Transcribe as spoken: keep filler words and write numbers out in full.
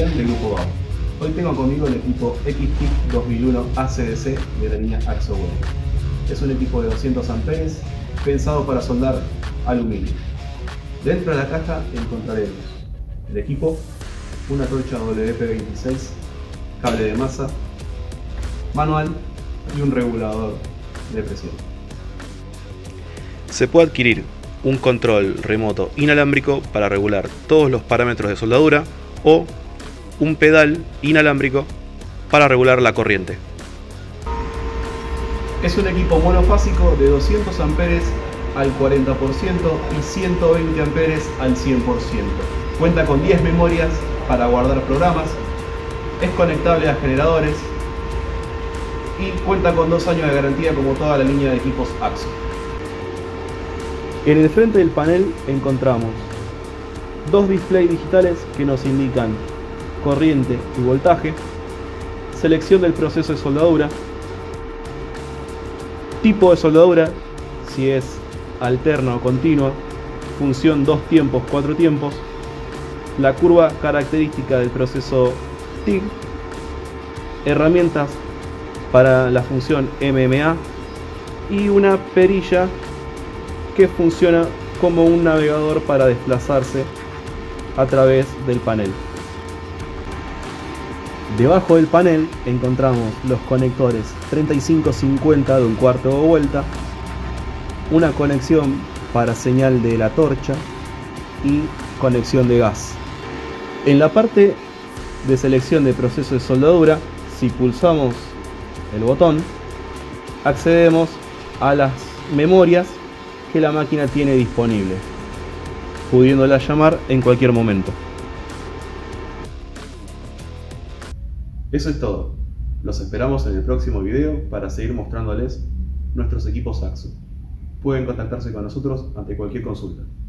Unión del Grupo Bau. Hoy tengo conmigo el equipo X T I C dos mil uno A C D C de la línea AXOWELL. Es un equipo de doscientos amperes pensado para soldar aluminio. Dentro de la caja encontraremos el equipo, una torcha W P veintiséis, cable de masa, manual y un regulador de presión. Se puede adquirir un control remoto inalámbrico para regular todos los parámetros de soldadura o un pedal inalámbrico para regular la corriente. Es un equipo monofásico de doscientos amperes al cuarenta por ciento y ciento veinte amperes al cien por ciento. Cuenta con diez memorias para guardar programas, es conectable a generadores y cuenta con dos años de garantía como toda la línea de equipos AXO. En el frente del panel encontramos dos displays digitales que nos indican corriente y voltaje, selección del proceso de soldadura, tipo de soldadura, si es alterna o continua, función dos tiempos, cuatro tiempos, la curva característica del proceso T I G, herramientas para la función M M A y una perilla que funciona como un navegador para desplazarse a través del panel. Debajo del panel encontramos los conectores treinta y cinco cincuenta de un cuarto de vuelta, una conexión para señal de la torcha y conexión de gas. En la parte de selección de proceso de soldadura, si pulsamos el botón, accedemos a las memorias que la máquina tiene disponible, pudiéndola llamar en cualquier momento. Eso es todo. Los esperamos en el próximo video para seguir mostrándoles nuestros equipos AXO. Pueden contactarse con nosotros ante cualquier consulta.